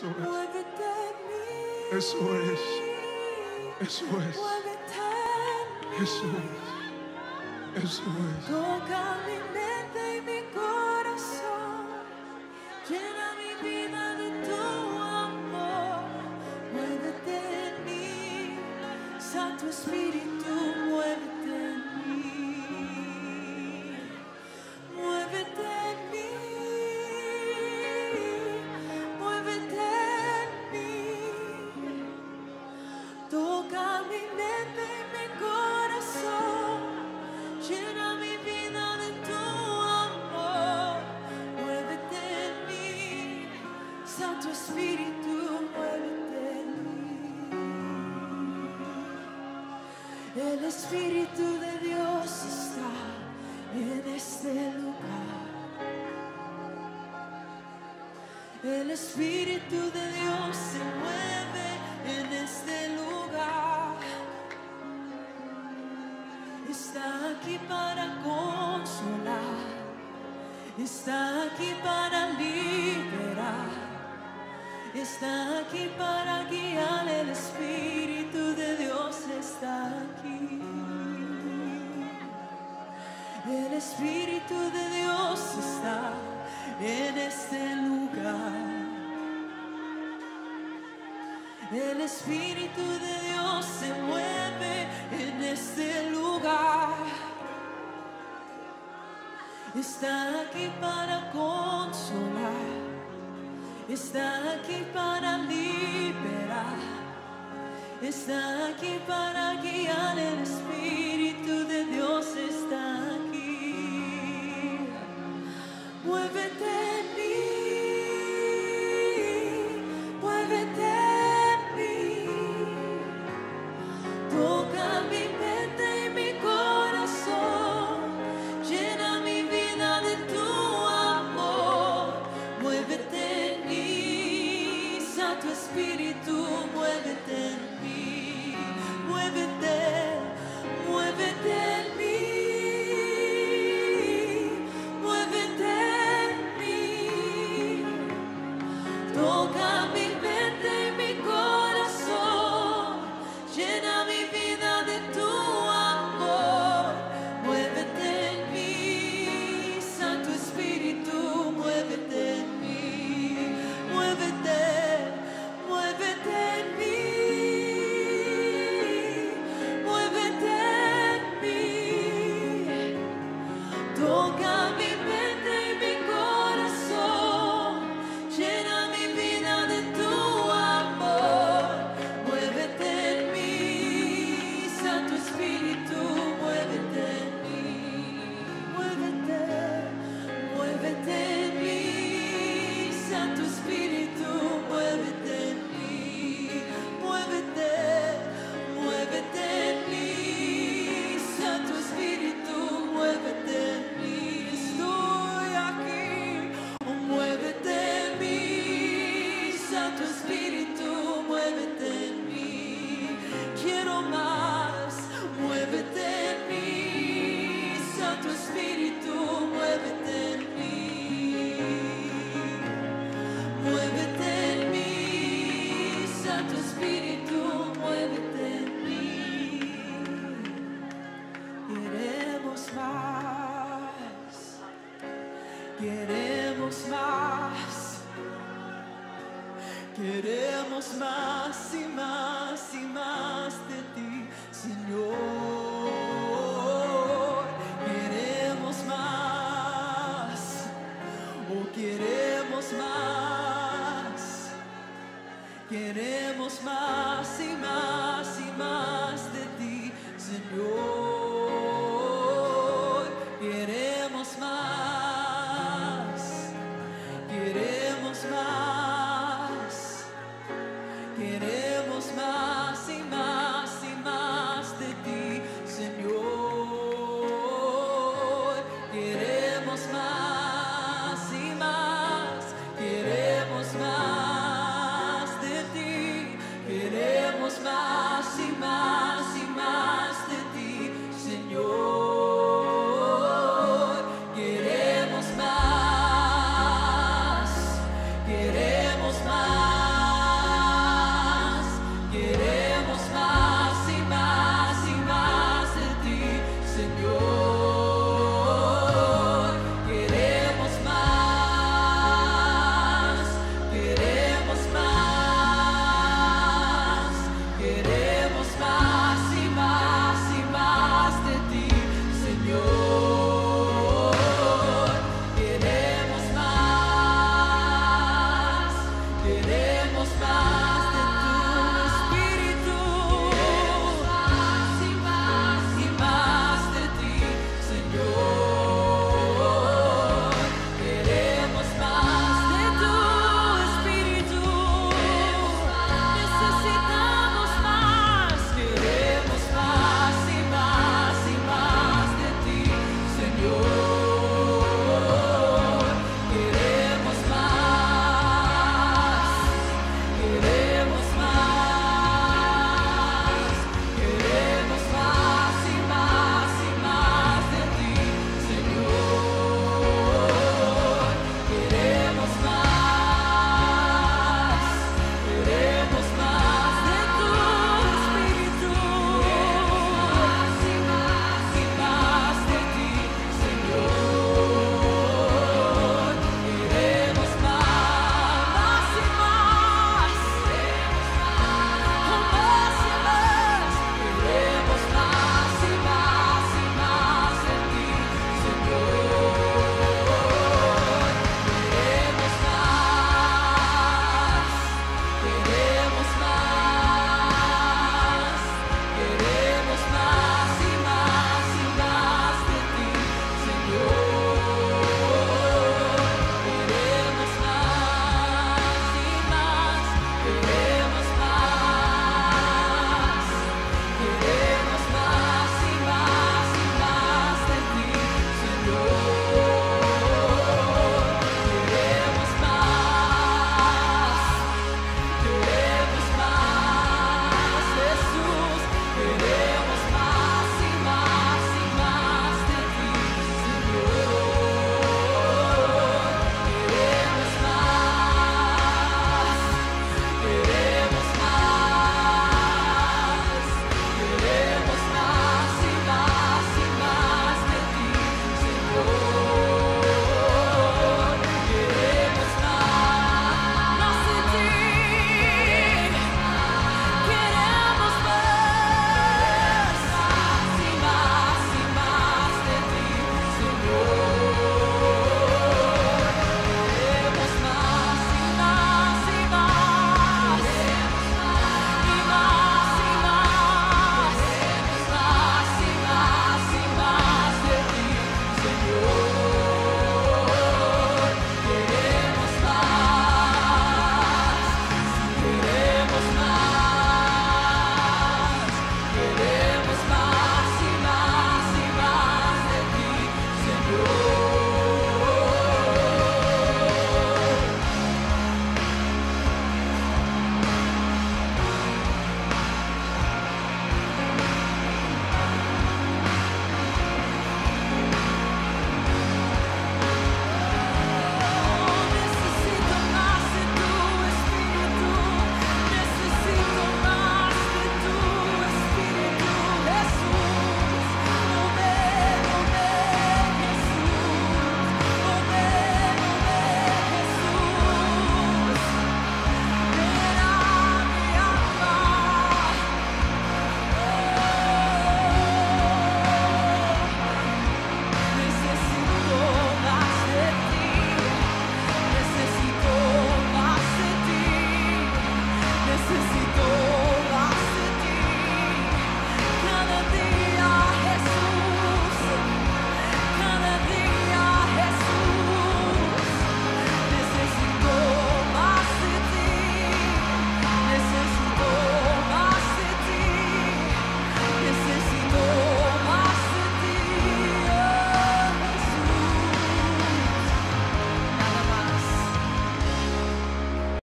Eso es. muévete en mí. Eso es. Eso es. Muévete en mí. Eso es. Eso es. Toca mi mente y mi corazón, llena mi vida de tu amor. Muévete en mí, Santo Espíritu, muévete en mí. Muévete en mí, muévete en mí. Toca mi mente y mi corazón, llena mi vida de tu amor. Muévete en mí, Santo Espíritu, muévete en mí. El Espíritu de Dios está en este lugar. El Espíritu de Dios se mueve en este lugar. Está aquí para consolar, está aquí para liberar, está aquí para guiar. El Espíritu de Dios está aquí. El Espíritu de Dios está en este lugar. El Espíritu de Dios se mueve en este lugar. Está aquí para consolar, está aquí para liberar, está aquí para guiar. El Espíritu de Dios está aquí. Muévete en mí, muévete en mí. Toca mi mente y mi corazón, llena mi vida de tu amor. Muévete en mí, Santo Espíritu, muévete en mí. Muévete, muévete en mí. Muévete en mí. Toca mi mente y mi corazón, llena mi vida de tu amor. Muévete en mí, Santo Espíritu, muévete en mí. Muévete, muévete en mí. Muévete en mí. Toca mi mente y mi corazón, llena mi vida de tu amor. Muévete en mí, Santo Espíritu, muévete en mí. Muévete, muévete en mí, Santo Espíritu, muévete en mí. Muévete, muévete en mí, Santo Espíritu, muévete en mí. Estoy aquí. Muévete en mí, Santo Espíritu, muévete en mí. Quiero más. Muévete en mí, Santo Espíritu, muévete en mí. Muévete en mí, Santo Espíritu, muévete en mí. Queremos más, queremos más, queremos más y más y más de ti, Señor. Queremos más, oh, queremos más, queremos más y más y más de ti, Señor. Queremos más, queremos más, queremos más y más y más de ti, Señor. Queremos más y más, queremos más de ti, queremos más y más y más de ti, queremos más.